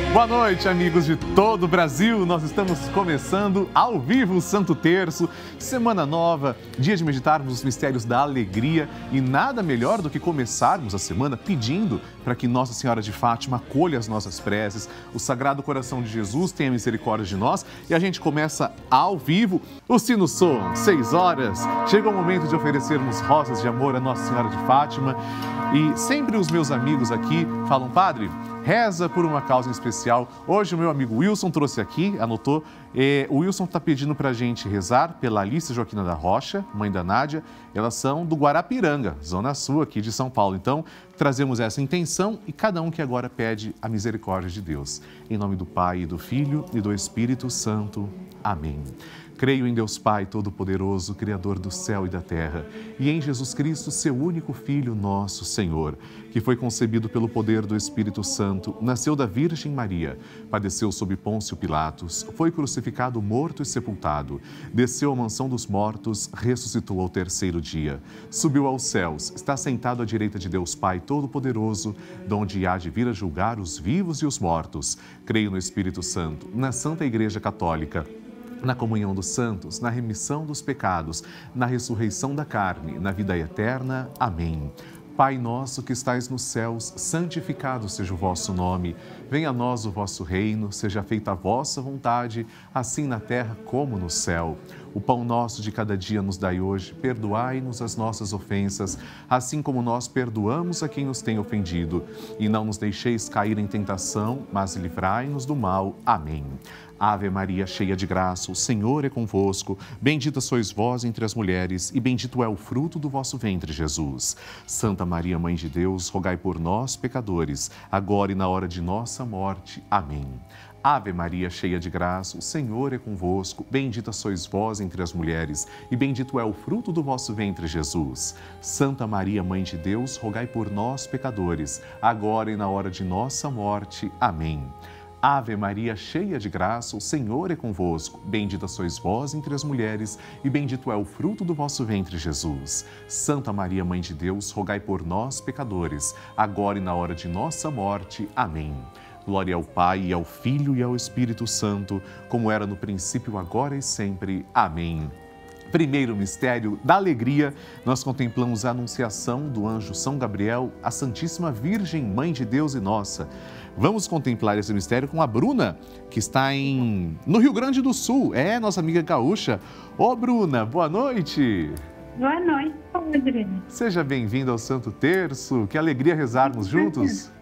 Boa noite, amigos de todo o Brasil. Nós estamos começando ao vivo o Santo Terço, semana nova, dia de meditarmos os mistérios da alegria e nada melhor do que começarmos a semana pedindo para que Nossa Senhora de Fátima acolha as nossas preces, o Sagrado Coração de Jesus tenha misericórdia de nós e a gente começa ao vivo. Os sinos soam, 6 horas, chegou o momento de oferecermos rosas de amor a Nossa Senhora de Fátima e sempre os meus amigos aqui falam, padre, reza por uma causa em especial. Hoje o meu amigo Wilson trouxe aqui, anotou. O Wilson está pedindo para a gente rezar pela Alice Joaquina da Rocha, mãe da Nádia. Elas são do Guarapiranga, zona sul aqui de São Paulo. Então, trazemos essa intenção e cada um que agora pede a misericórdia de Deus. Em nome do Pai, e do Filho e do Espírito Santo. Amém. Creio em Deus Pai Todo-Poderoso, Criador do céu e da terra, e em Jesus Cristo, seu único Filho, nosso Senhor, que foi concebido pelo poder do Espírito Santo, nasceu da Virgem Maria, padeceu sob Pôncio Pilatos, foi crucificado, morto e sepultado, desceu à mansão dos mortos, ressuscitou ao terceiro dia, subiu aos céus, está sentado à direita de Deus Pai Todo-Poderoso, donde há de vir a julgar os vivos e os mortos. Creio no Espírito Santo, na Santa Igreja Católica, na comunhão dos santos, na remissão dos pecados, na ressurreição da carne, na vida eterna. Amém. Pai nosso que estais nos céus, santificado seja o vosso nome. Venha a nós o vosso reino, seja feita a vossa vontade, assim na terra como no céu. O pão nosso de cada dia nos dai hoje, perdoai-nos as nossas ofensas, assim como nós perdoamos a quem nos tem ofendido. E não nos deixeis cair em tentação, mas livrai-nos do mal. Amém. Ave Maria, cheia de graça, o Senhor é convosco. Bendita sois vós entre as mulheres, e bendito é o fruto do vosso ventre, Jesus. Santa Maria, Mãe de Deus, rogai por nós, pecadores, agora e na hora de nossa morte. Amém. Ave Maria, cheia de graça, o Senhor é convosco. Bendita sois vós entre as mulheres, e bendito é o fruto do vosso ventre, Jesus. Santa Maria, Mãe de Deus, rogai por nós, pecadores, agora e na hora de nossa morte. Amém. Ave Maria, cheia de graça, o Senhor é convosco. Bendita sois vós entre as mulheres, e bendito é o fruto do vosso ventre, Jesus. Santa Maria, Mãe de Deus, rogai por nós, pecadores, agora e na hora de nossa morte. Amém. Glória ao Pai, e ao Filho e ao Espírito Santo, como era no princípio, agora e sempre. Amém. Primeiro mistério da alegria, nós contemplamos a anunciação do anjo São Gabriel à Santíssima Virgem, Mãe de Deus e nossa. Vamos contemplar esse mistério com a Bruna, que está no Rio Grande do Sul. É, nossa amiga gaúcha. Ô, Bruna, boa noite. Boa noite, padre. Seja bem-vinda ao Santo Terço. Que alegria rezarmos juntos.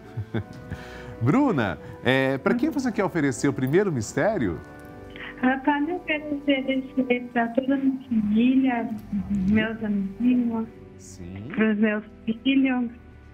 Bruna, para quem você quer oferecer o primeiro mistério? Padre, eu quero oferecer para toda a minha família, meus amigos, para os meus filhos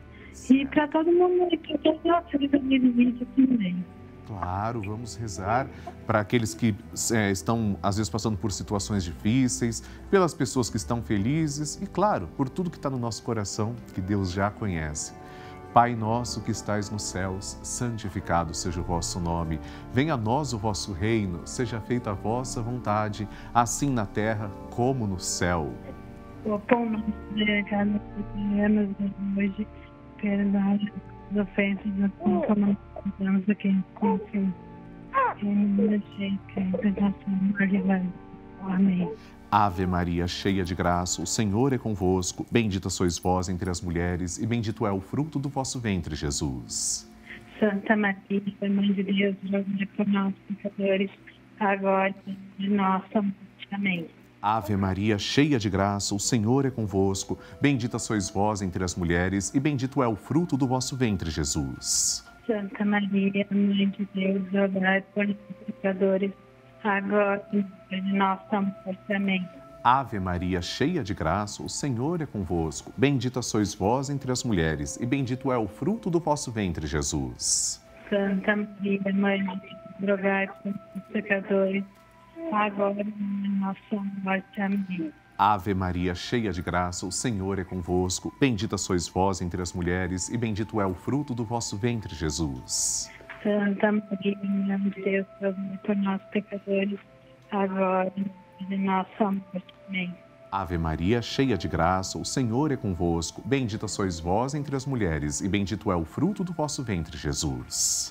e para todo mundo, e para todos os nossos amigos também. Claro, vamos rezar para aqueles que estão, às vezes, passando por situações difíceis, pelas pessoas que estão felizes e, claro, por tudo que está no nosso coração, que Deus já conhece. Pai nosso que estais nos céus, santificado seja o vosso nome. Venha a nós o vosso reino, seja feita a vossa vontade, assim na terra como no céu. O pão nosso de cada dia nos dai hoje, perdoai as ofensas, assim como nós perdoamos a quem nos ofende. E não nos deixeis cair em tentação, mas livrai-nos. Amém. Ave Maria, cheia de graça, o Senhor é convosco. Bendita sois vós entre as mulheres, e bendito é o fruto do vosso ventre, Jesus. Santa Maria, Mãe de Deus, rogai por nós, pecadores, agora e de nossa morte. Amém. Ave Maria, cheia de graça, o Senhor é convosco. Bendita sois vós entre as mulheres, e bendito é o fruto do vosso ventre, Jesus. Santa Maria, Mãe de Deus, rogai por nós, pecadores, agora e de nossa morte. Amém. Ave Maria, cheia de graça, o Senhor é convosco. Bendita sois vós entre as mulheres, e bendito é o fruto do vosso ventre, Jesus. Santa Maria, Mãe de Deus, rogai por nós, pecadores, agora e de nossa morte. Amém. Ave Maria, cheia de graça, o Senhor é convosco. Bendita sois vós entre as mulheres, e bendito é o fruto do vosso ventre, Jesus. Santa Maria, Mãe de Deus, rogai por nós, pecadores, agora e de nossa morte. Amém. Ave Maria, cheia de graça, o Senhor é convosco. Bendita sois vós entre as mulheres, e bendito é o fruto do vosso ventre, Jesus.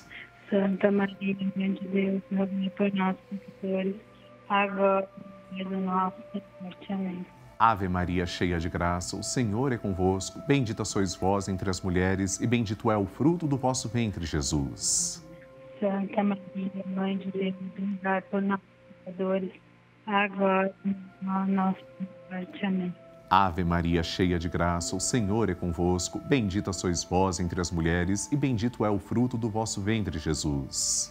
Santa Maria, Mãe de Deus, rogai por nós, pecadores, agora e na hora da nossa morte. Amém. Ave Maria, cheia de graça, o Senhor é convosco. Bendita sois vós entre as mulheres e bendito é o fruto do vosso ventre, Jesus. Santa Maria, Mãe de Deus, rogai por nós, pecadores, agora e na nossa morte. Amém. Ave Maria, cheia de graça, o Senhor é convosco. Bendita sois vós entre as mulheres e bendito é o fruto do vosso ventre, Jesus.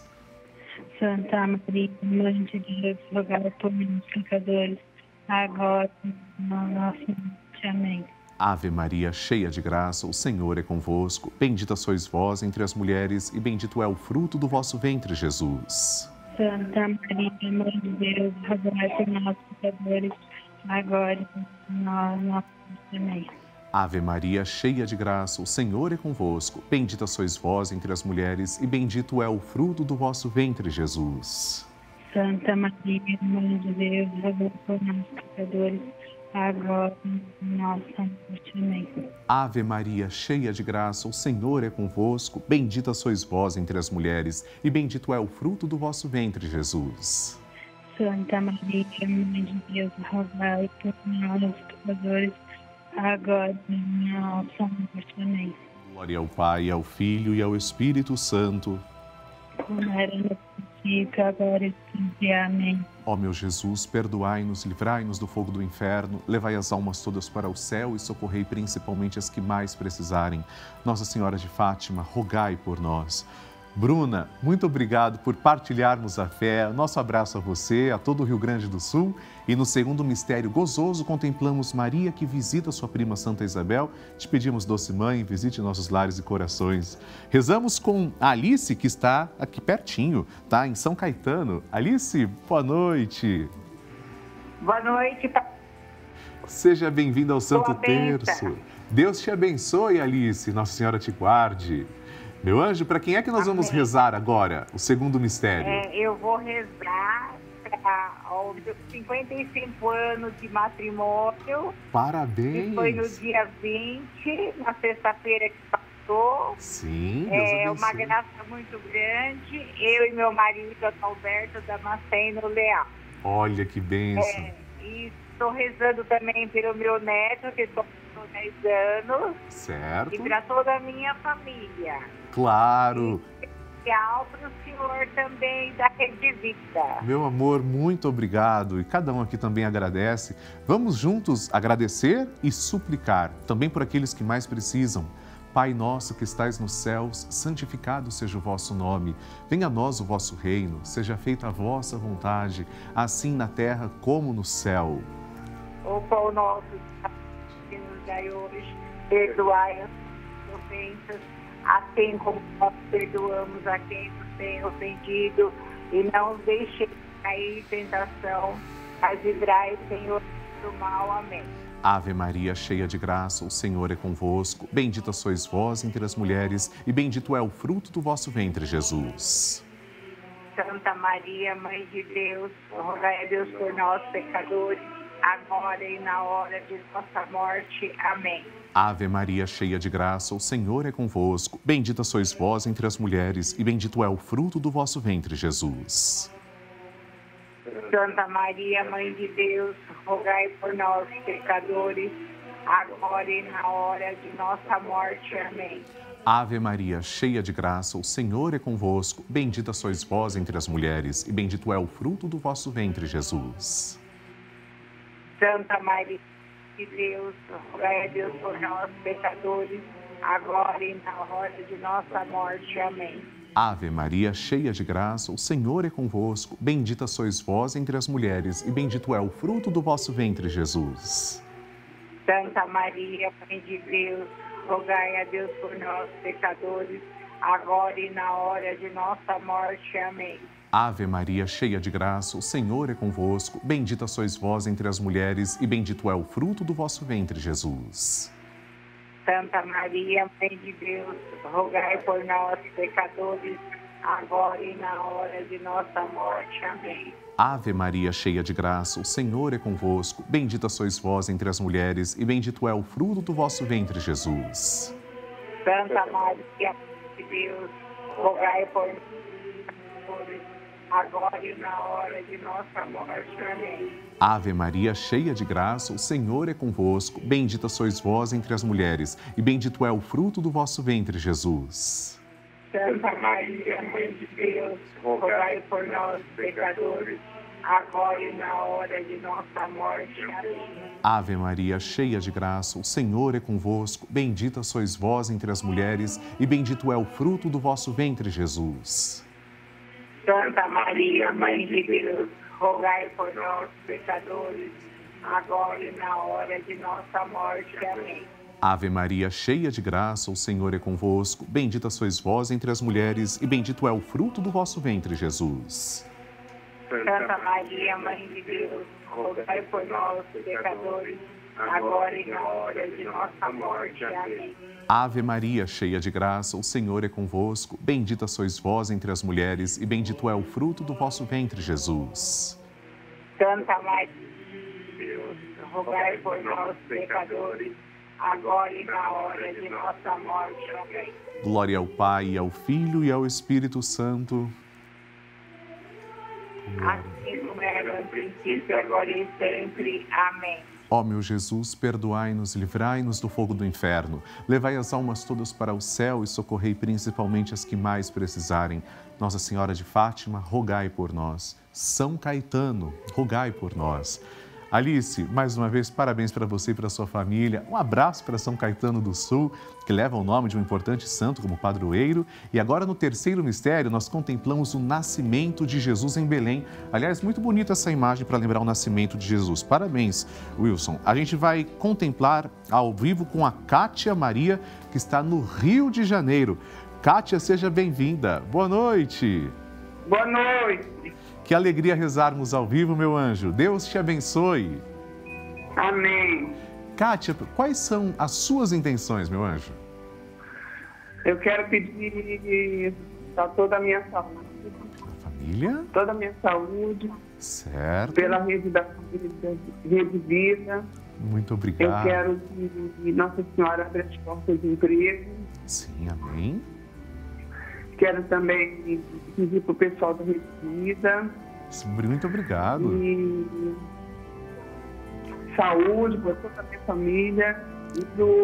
Santa Maria, Mãe de Deus, rogai por nós, pecadores, agora e na nossa morte. Amém. Ave Maria, cheia de graça, o Senhor é convosco. Bendita sois vós entre as mulheres e bendito é o fruto do vosso ventre, Jesus. Santa Maria, Mãe de Deus, rogai por nós, pecadores, agora e na nossa morte. Amém. Ave Maria, cheia de graça, o Senhor é convosco. Bendita sois vós entre as mulheres e bendito é o fruto do vosso ventre, Jesus. Santa Maria, Mãe de Deus, rogai por nós, pecadores, agora e na nossa morte. Amém. Ave Maria, cheia de graça, o Senhor é convosco. Bendita sois vós entre as mulheres e bendito é o fruto do vosso ventre, Jesus. Santa Maria, Mãe de Deus, rogai por nós, pecadores, agora e na nossa morte. Amém. Glória ao Pai, ao Filho e ao Espírito Santo. Como era no princípio, agora e sempre. Amém. Ó meu Jesus, perdoai-nos, livrai-nos do fogo do inferno, levai as almas todas para o céu e socorrei principalmente as que mais precisarem. Nossa Senhora de Fátima, rogai por nós. Bruna, muito obrigado por partilharmos a fé. Nosso abraço a você, a todo o Rio Grande do Sul. E no segundo mistério gozoso, contemplamos Maria que visita sua prima Santa Isabel. Te pedimos, doce mãe, visite nossos lares e corações. Rezamos com a Alice, que está aqui pertinho, tá? Em São Caetano. Alice, boa noite. Boa noite. Seja bem-vinda ao Santo Terço. Deus te abençoe, Alice. Nossa Senhora te guarde. Meu anjo, para quem é que nós vamos rezar agora, o segundo mistério? Eu vou rezar para os 55 anos de matrimônio. Parabéns! Que foi no dia 20, na sexta-feira que passou. Sim, Deus abençoe. É uma graça muito grande. Eu e meu marido, Alberto Damasceno Leal. Olha que bênção. E estou rezando também pelo meu neto, que estou com 10 anos. Certo. E para toda a minha família. Claro. E especial para o senhor também da Rede Vida. Meu amor, muito obrigado. E cada um aqui também agradece. Vamos juntos agradecer e suplicar, também por aqueles que mais precisam. Pai nosso que estais nos céus, santificado seja o vosso nome. Venha a nós o vosso reino, seja feita a vossa vontade, assim na terra como no céu. O pão nosso que nos dai hoje, perdoai as ofensas, assim como nós perdoamos a quem nos tem ofendido, e não os deixeis cair em tentação, mas livrai, Senhor, do mal. Amém. Ave Maria, cheia de graça, o Senhor é convosco. Bendita sois vós entre as mulheres e bendito é o fruto do vosso ventre, Jesus. Santa Maria, Mãe de Deus, rogai a Deus por nós, pecadores, agora e na hora de nossa morte. Amém. Ave Maria, cheia de graça, o Senhor é convosco. Bendita sois vós entre as mulheres e bendito é o fruto do vosso ventre, Jesus. Santa Maria, Mãe de Deus, rogai por nós, pecadores, agora e na hora de nossa morte. Amém. Ave Maria, cheia de graça, o Senhor é convosco. Bendita sois vós entre as mulheres e bendito é o fruto do vosso ventre, Jesus. Santa Maria de Deus, rogai a Deus por nós, pecadores, agora e na hora de nossa morte. Amém. Ave Maria, cheia de graça, o Senhor é convosco. Bendita sois vós entre as mulheres e bendito é o fruto do vosso ventre, Jesus. Santa Maria, Mãe de Deus, rogai a Deus por nós, pecadores, agora e na hora de nossa morte. Amém. Ave Maria, cheia de graça, o Senhor é convosco. Bendita sois vós entre as mulheres e bendito é o fruto do vosso ventre, Jesus. Santa Maria, Mãe de Deus, rogai por nós, pecadores, agora e na hora de nossa morte. Amém. Ave Maria, cheia de graça, o Senhor é convosco. Bendita sois vós entre as mulheres e bendito é o fruto do vosso ventre, Jesus. Santa Maria, Mãe de Deus, rogai por nós, agora e na hora de nossa morte. Amém. Ave Maria, cheia de graça, o Senhor é convosco. Bendita sois vós entre as mulheres, e bendito é o fruto do vosso ventre, Jesus. Santa Maria, Mãe de Deus, rogai por nós, pecadores, agora e na hora de nossa morte. Amém. Ave Maria, cheia de graça, o Senhor é convosco. Bendita sois vós entre as mulheres, e bendito é o fruto do vosso ventre, Jesus. Santa Maria, Mãe de Deus, rogai por nós, pecadores, agora e na hora de nossa morte. Amém. Ave Maria, cheia de graça, o Senhor é convosco. Bendita sois vós entre as mulheres, e bendito é o fruto do vosso ventre, Jesus. Santa Maria, Mãe de Deus, rogai por nós, pecadores, agora e na hora de nossa morte. Amém. Ave Maria, cheia de graça, o Senhor é convosco. Bendita sois vós entre as mulheres, e bendito é o fruto do vosso ventre, Jesus. Santa Maria de Deus, rogai por nós, pecadores, agora e na hora de nossa morte. Amém. Glória ao Pai, e ao Filho e ao Espírito Santo. Assim como era no princípio, agora e sempre. Amém. Ó meu Jesus, perdoai-nos, livrai-nos do fogo do inferno. Levai as almas todas para o céu e socorrei principalmente as que mais precisarem. Nossa Senhora de Fátima, rogai por nós. São Caetano, rogai por nós. Alice, mais uma vez, parabéns para você e para a sua família. Um abraço para São Caetano do Sul, que leva o nome de um importante santo como padroeiro. E agora, no terceiro mistério, nós contemplamos o nascimento de Jesus em Belém. Aliás, muito bonita essa imagem para lembrar o nascimento de Jesus. Parabéns, Wilson. A gente vai contemplar ao vivo com a Kátia Maria, que está no Rio de Janeiro. Kátia, seja bem-vinda. Boa noite. Boa noite. Que alegria rezarmos ao vivo, meu anjo. Deus te abençoe. Amém. Kátia, quais são as suas intenções, meu anjo? Eu quero pedir para toda a minha saúde. Família? Toda a minha saúde. Certo. Pela rede da família, Rede Vida. Muito Eu obrigado. quero que Nossa Senhora abra as portas de emprego. Sim, amém. Quero também pedir para o pessoal da Rede Vida. Muito obrigado. E saúde para toda a minha família. E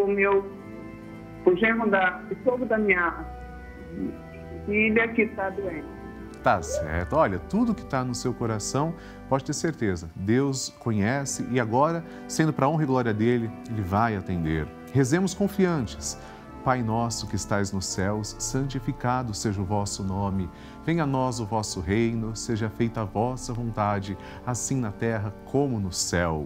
o genro o sogro da minha filha que está doente. Tá certo. Olha, tudo que está no seu coração, pode ter certeza. Deus conhece e agora, sendo para a honra e glória dele, Ele vai atender. Rezemos confiantes. Pai nosso que estais nos céus, santificado seja o vosso nome. Venha a nós o vosso reino, seja feita a vossa vontade, assim na terra como no céu.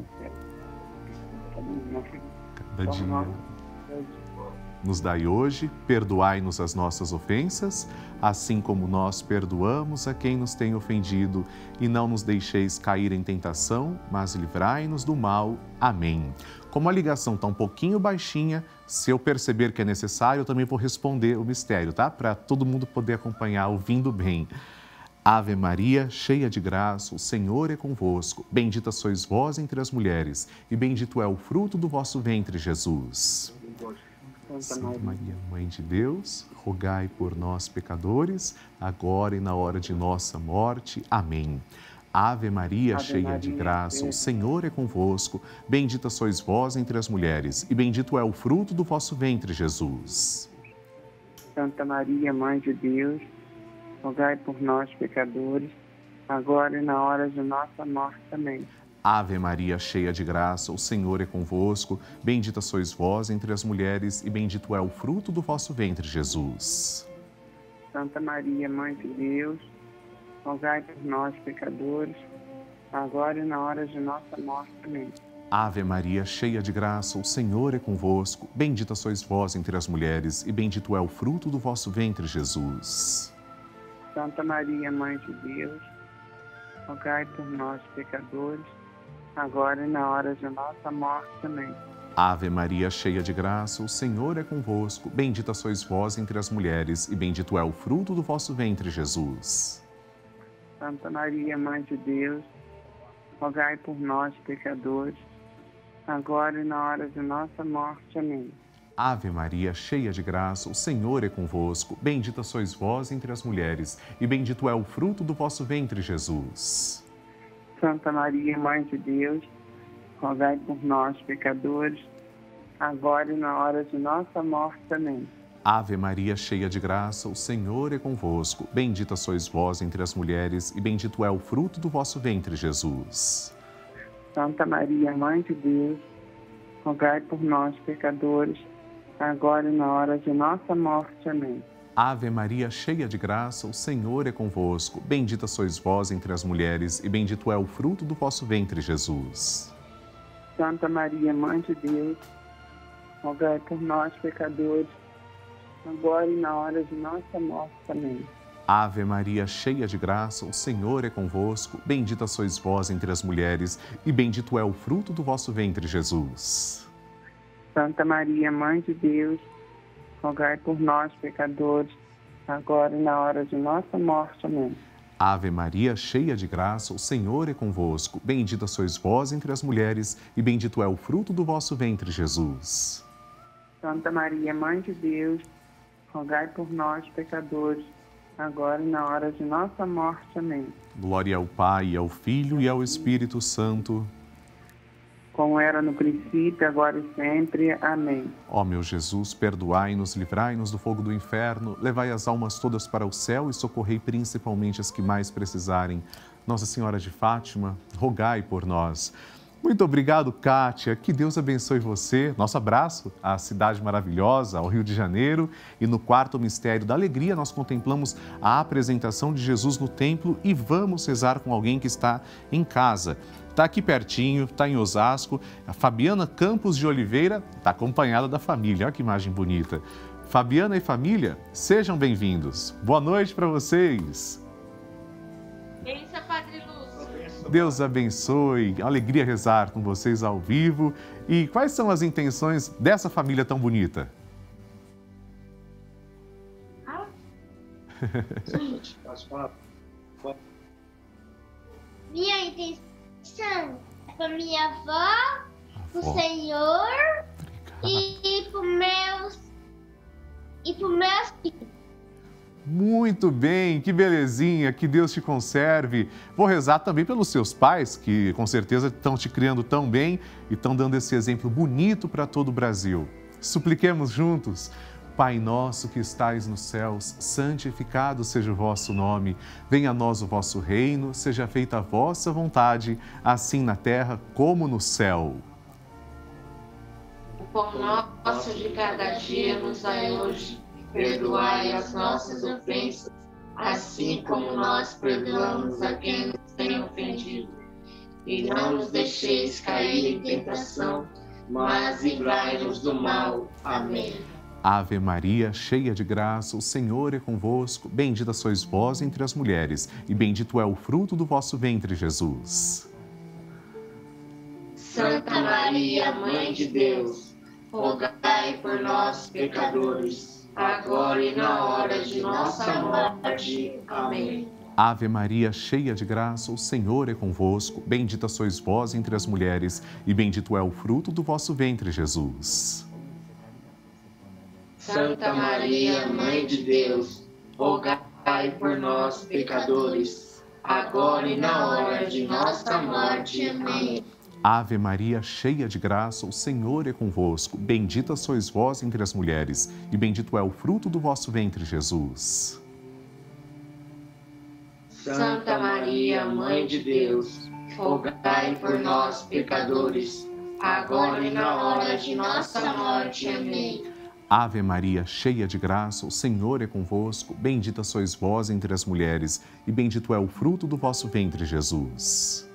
Cada dia nos dai hoje, perdoai-nos as nossas ofensas, assim como nós perdoamos a quem nos tem ofendido, e não nos deixeis cair em tentação, mas livrai-nos do mal. Amém. Como a ligação está um pouquinho baixinha, se eu perceber que é necessário, eu também vou responder o mistério, tá? Para todo mundo poder acompanhar ouvindo bem. Ave Maria, cheia de graça, o Senhor é convosco. Bendita sois vós entre as mulheres, e bendito é o fruto do vosso ventre, Jesus. Santa Maria, Mãe de Deus, rogai por nós, pecadores, agora e na hora de nossa morte. Amém. Ave Maria, cheia de graça, o Senhor é convosco. Bendita sois vós entre as mulheres, e bendito é o fruto do vosso ventre, Jesus. Santa Maria, Mãe de Deus, rogai por nós, pecadores, agora e na hora de nossa morte. Amém. Ave Maria, cheia de graça, o Senhor é convosco. Bendita sois vós entre as mulheres, e bendito é o fruto do vosso ventre, Jesus. Santa Maria, Mãe de Deus, rogai por nós, pecadores, agora e na hora de nossa morte. Amém. Ave Maria, cheia de graça, o Senhor é convosco. Bendita sois vós entre as mulheres, e bendito é o fruto do vosso ventre, Jesus. Santa Maria, Mãe de Deus, rogai por nós, pecadores, agora e na hora de nossa morte. Amém. Ave Maria, cheia de graça, o Senhor é convosco. Bendita sois vós entre as mulheres, e bendito é o fruto do vosso ventre, Jesus. Santa Maria, Mãe de Deus, rogai por nós, pecadores, agora e na hora de nossa morte. Amém. Ave Maria, cheia de graça, o Senhor é convosco. Bendita sois vós entre as mulheres, e bendito é o fruto do vosso ventre, Jesus. Santa Maria, Mãe de Deus, rogai por nós, pecadores, agora e na hora de nossa morte. Amém. Ave Maria, cheia de graça, o Senhor é convosco. Bendita sois vós entre as mulheres, e bendito é o fruto do vosso ventre, Jesus. Santa Maria, Mãe de Deus, rogai por nós, pecadores, agora e na hora de nossa morte. Amém. Ave Maria, cheia de graça, o Senhor é convosco. Bendita sois vós entre as mulheres, e bendito é o fruto do vosso ventre, Jesus. Santa Maria, Mãe de Deus, rogai por nós, pecadores, agora e na hora de nossa morte. Amém. Ave Maria, cheia de graça, o Senhor é convosco. Bendita sois vós entre as mulheres, e bendito é o fruto do vosso ventre, Jesus. Santa Maria, Mãe de Deus, rogai por nós, pecadores, agora e na hora de nossa morte. Amém. Ave Maria, cheia de graça, o Senhor é convosco. Bendita sois vós entre as mulheres, e bendito é o fruto do vosso ventre, Jesus. Santa Maria, Mãe de Deus, rogai por nós, pecadores, agora e na hora de nossa morte. Amém. Glória ao Pai, ao Filho e ao Espírito Santo. Como era no princípio, agora e sempre. Amém. Ó meu Jesus, perdoai-nos, livrai-nos do fogo do inferno, levai as almas todas para o céu e socorrei principalmente as que mais precisarem. Nossa Senhora de Fátima, rogai por nós. Muito obrigado, Kátia. Que Deus abençoe você. Nosso abraço à cidade maravilhosa, ao Rio de Janeiro. E no quarto mistério da alegria, nós contemplamos a apresentação de Jesus no templo e vamos rezar com alguém que está em casa. Está aqui pertinho, está em Osasco. A Fabiana Campos de Oliveira está acompanhada da família. Olha que imagem bonita. Fabiana e família, sejam bem-vindos. Boa noite para vocês. Benção, Padre Lúcio. Deus abençoe. Alegria rezar com vocês ao vivo. E quais são as intenções dessa família tão bonita? Minha intenção é para minha avó, para o Senhor e para meus filhos. Muito bem, que belezinha, que Deus te conserve. Vou rezar também pelos seus pais, que com certeza estão te criando tão bem e estão dando esse exemplo bonito para todo o Brasil. Supliquemos juntos. Pai nosso que estais nos céus, santificado seja o vosso nome. Venha a nós o vosso reino, seja feita a vossa vontade, assim na terra como no céu. O pão nosso de cada dia nos dai hoje. Perdoai as nossas ofensas, assim como nós perdoamos a quem nos tem ofendido. E não nos deixeis cair em tentação, mas livrai-nos do mal. Amém. Ave Maria, cheia de graça, o Senhor é convosco. Bendita sois vós entre as mulheres, e bendito é o fruto do vosso ventre, Jesus. Santa Maria, Mãe de Deus, rogai por nós, pecadores, agora e na hora de nossa morte. Amém. Ave Maria, cheia de graça, o Senhor é convosco. Bendita sois vós entre as mulheres, e bendito é o fruto do vosso ventre, Jesus. Santa Maria, Mãe de Deus, rogai por nós, pecadores, agora e na hora de nossa morte. Amém. Ave Maria, cheia de graça, o Senhor é convosco. Bendita sois vós entre as mulheres, e bendito é o fruto do vosso ventre, Jesus. Santa Maria, Mãe de Deus, rogai por nós, pecadores, agora e na hora de nossa morte. Amém. Ave Maria, cheia de graça, o Senhor é convosco. Bendita sois vós entre as mulheres, e bendito é o fruto do vosso ventre, Jesus.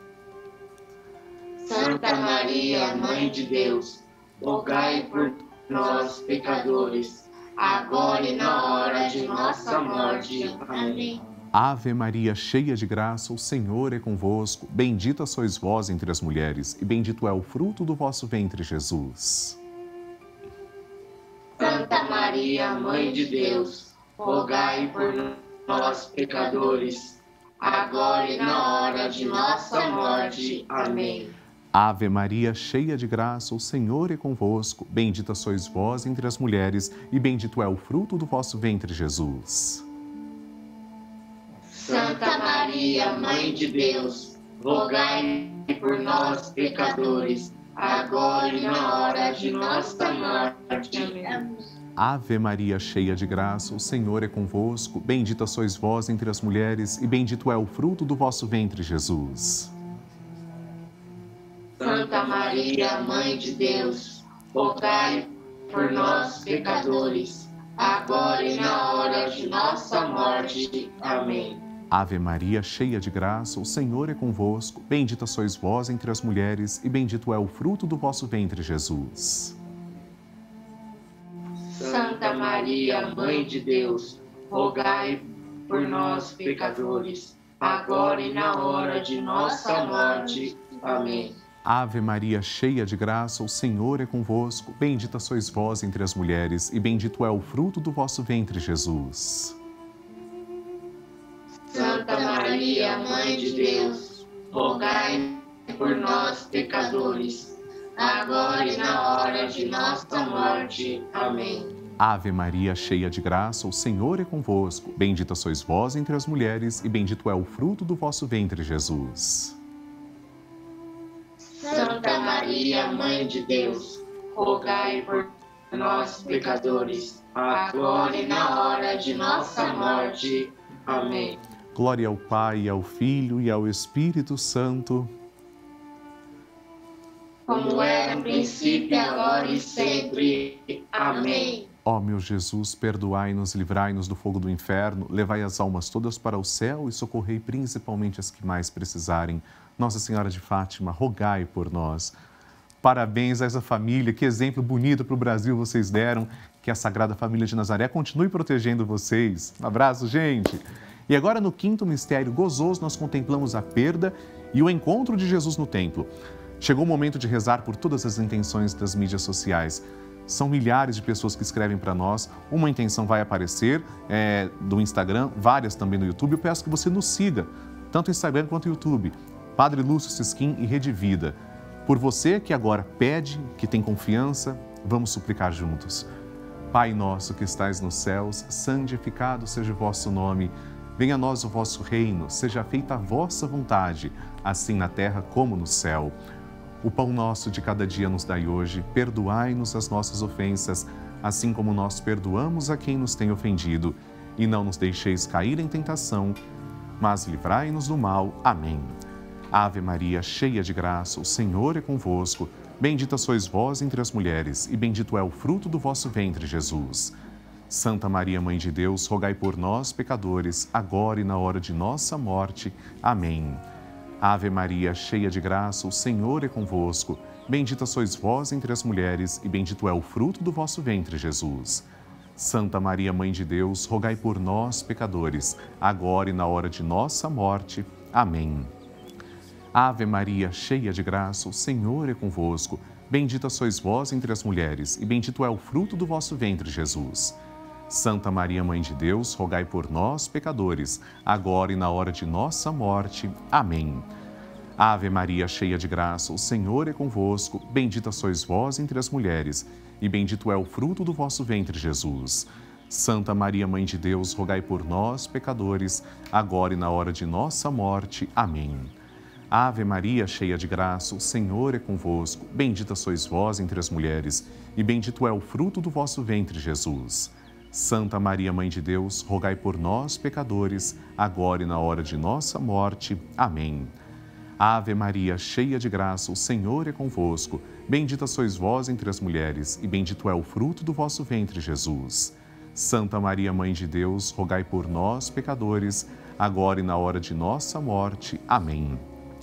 Santa Maria, Mãe de Deus, rogai por nós, pecadores, agora e na hora de nossa morte. Amém. Ave Maria, cheia de graça, o Senhor é convosco. Bendita sois vós entre as mulheres, e bendito é o fruto do vosso ventre, Jesus. Santa Maria, Mãe de Deus, rogai por nós, pecadores, agora e na hora de nossa morte. Amém. Ave Maria, cheia de graça, o Senhor é convosco. Bendita sois vós entre as mulheres, e bendito é o fruto do vosso ventre, Jesus. Santa Maria, Mãe de Deus, rogai por nós, pecadores, agora e na hora de nossa morte. Amém. Ave Maria, cheia de graça, o Senhor é convosco. Bendita sois vós entre as mulheres, e bendito é o fruto do vosso ventre, Jesus. Santa Maria, Mãe de Deus, rogai por nós, pecadores, agora e na hora de nossa morte. Amém. Ave Maria, cheia de graça, o Senhor é convosco. Bendita sois vós entre as mulheres, e bendito é o fruto do vosso ventre, Jesus. Santa Maria, Mãe de Deus, rogai por nós, pecadores, agora e na hora de nossa morte. Amém. Ave Maria, cheia de graça, o Senhor é convosco. Bendita sois vós entre as mulheres, e bendito é o fruto do vosso ventre, Jesus. Santa Maria, Mãe de Deus, rogai por nós, pecadores, agora e na hora de nossa morte. Amém. Ave Maria, cheia de graça, o Senhor é convosco. Bendita sois vós entre as mulheres, e bendito é o fruto do vosso ventre, Jesus. Santa Maria, Mãe de Deus, rogai por nós, pecadores, agora e na hora de nossa morte. Amém. Glória ao Pai, ao Filho e ao Espírito Santo. Como era no princípio, agora e sempre. Amém. Ó meu Jesus, perdoai-nos, livrai-nos do fogo do inferno, levai as almas todas para o céu e socorrei principalmente as que mais precisarem. Nossa Senhora de Fátima, rogai por nós. Parabéns a essa família, que exemplo bonito para o Brasil vocês deram. Que a Sagrada Família de Nazaré continue protegendo vocês. Um abraço, gente. E agora, no quinto mistério gozoso, nós contemplamos a perda e o encontro de Jesus no templo. Chegou o momento de rezar por todas as intenções das mídias sociais. São milhares de pessoas que escrevem para nós. Uma intenção vai aparecer do Instagram, várias também no YouTube. Eu peço que você nos siga, tanto no Instagram quanto no YouTube. Padre Lúcio Sisquim e Rede Vida. Por você que agora pede, que tem confiança, vamos suplicar juntos. Pai nosso que estais nos céus, santificado seja o vosso nome. Venha a nós o vosso reino, seja feita a vossa vontade, assim na terra como no céu. O pão nosso de cada dia nos dai hoje, perdoai-nos as nossas ofensas, assim como nós perdoamos a quem nos tem ofendido. E não nos deixeis cair em tentação, mas livrai-nos do mal. Amém. Ave Maria, cheia de graça, o Senhor é convosco. Bendita sois vós entre as mulheres, e bendito é o fruto do vosso ventre, Jesus. Santa Maria, Mãe de Deus, rogai por nós, pecadores, agora e na hora de nossa morte. Amém. Ave Maria, cheia de graça, o Senhor é convosco. Bendita sois vós entre as mulheres, e bendito é o fruto do vosso ventre, Jesus. Santa Maria, Mãe de Deus, rogai por nós, pecadores, agora e na hora de nossa morte. Amém. Ave Maria, cheia de graça, o Senhor é convosco. Bendita sois vós entre as mulheres, e bendito é o fruto do vosso ventre, Jesus. Santa Maria, Mãe de Deus, rogai por nós, pecadores, agora e na hora de nossa morte. Amém. Ave Maria, cheia de graça, o Senhor é convosco. Bendita sois vós entre as mulheres, e bendito é o fruto do vosso ventre, Jesus. Santa Maria, Mãe de Deus, rogai por nós, pecadores, agora e na hora de nossa morte. Amém. Ave Maria, cheia de graça, o Senhor é convosco. Bendita sois vós entre as mulheres, e bendito é o fruto do vosso ventre, Jesus. Santa Maria, Mãe de Deus, rogai por nós, pecadores, agora e na hora de nossa morte. Amém. Ave Maria, cheia de graça, o Senhor é convosco. Bendita sois vós entre as mulheres, e bendito é o fruto do vosso ventre, Jesus. Santa Maria, Mãe de Deus, rogai por nós, pecadores, agora e na hora de nossa morte. Amém.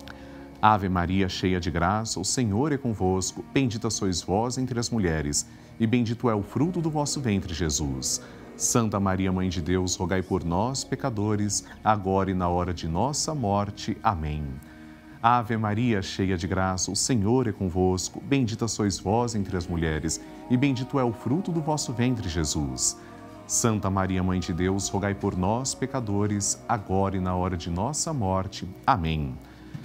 Ave Maria, cheia de graça, o Senhor é convosco. Bendita sois vós entre as mulheres, e bendito é o fruto do vosso ventre, Jesus. Santa Maria, Mãe de Deus, rogai por nós, pecadores, agora e na hora de nossa morte. Amém. Ave Maria, cheia de graça, o Senhor é convosco. Bendita sois vós entre as mulheres, e bendito é o fruto do vosso ventre, Jesus. Santa Maria, Mãe de Deus, rogai por nós, pecadores, agora e na hora de nossa morte. Amém.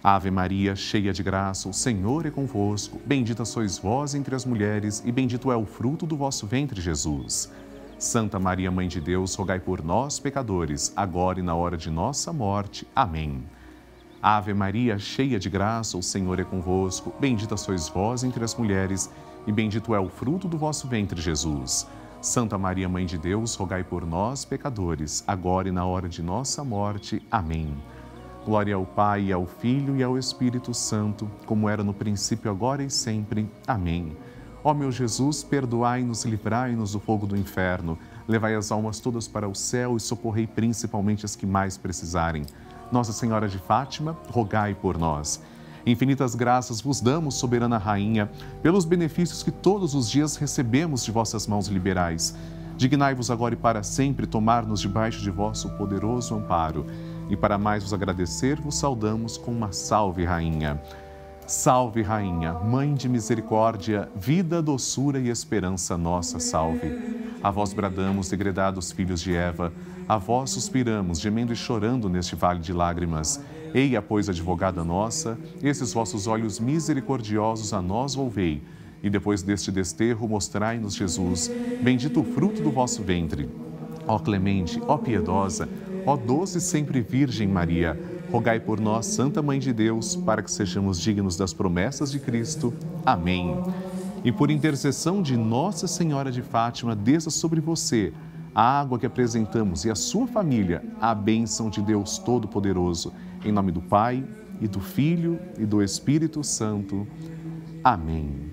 Ave Maria, cheia de graça, o Senhor é convosco. Bendita sois vós entre as mulheres e bendito é o fruto do vosso ventre, Jesus. Santa Maria, Mãe de Deus, rogai por nós, pecadores, agora e na hora de nossa morte. Amém. Ave Maria, cheia de graça, o Senhor é convosco. Bendita sois vós entre as mulheres e bendito é o fruto do vosso ventre, Jesus. Santa Maria, Mãe de Deus, rogai por nós, pecadores, agora e na hora de nossa morte. Amém. Glória ao Pai, ao Filho e ao Espírito Santo, como era no princípio, agora e sempre. Amém. Ó meu Jesus, perdoai-nos e livrai-nos do fogo do inferno. Levai as almas todas para o céu e socorrei principalmente as que mais precisarem. Nossa Senhora de Fátima, rogai por nós. Infinitas graças vos damos, soberana Rainha, pelos benefícios que todos os dias recebemos de vossas mãos liberais. Dignai-vos agora e para sempre tomar-nos debaixo de vosso poderoso amparo. E para mais vos agradecer, vos saudamos com uma salve, Rainha. Salve, Rainha, Mãe de misericórdia, vida, doçura e esperança nossa, salve. A vós bradamos, degredados filhos de Eva, a vós suspiramos, gemendo e chorando neste vale de lágrimas. Eia, pois, advogada nossa, esses vossos olhos misericordiosos a nós volvei, e depois deste desterro mostrai-nos Jesus, bendito o fruto do vosso ventre. Ó clemente, ó piedosa, ó doce sempre Virgem Maria, rogai por nós, Santa Mãe de Deus, para que sejamos dignos das promessas de Cristo. Amém. E por intercessão de Nossa Senhora de Fátima, desça sobre você a água que apresentamos e a sua família, a bênção de Deus Todo-Poderoso. Em nome do Pai, e do Filho, e do Espírito Santo. Amém.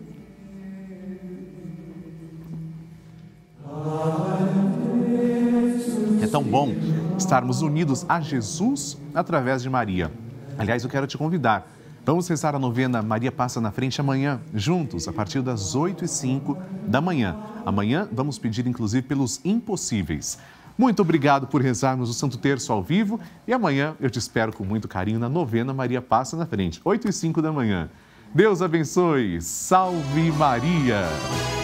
É tão bom estarmos unidos a Jesus através de Maria. Aliás, eu quero te convidar. Vamos rezar a novena Maria Passa na Frente amanhã, juntos, a partir das 8h05 da manhã. Amanhã vamos pedir, inclusive, pelos impossíveis. Muito obrigado por rezarmos o Santo Terço ao vivo e amanhã eu te espero com muito carinho na novena Maria Passa na Frente, 8h05 da manhã. Deus abençoe. Salve Maria!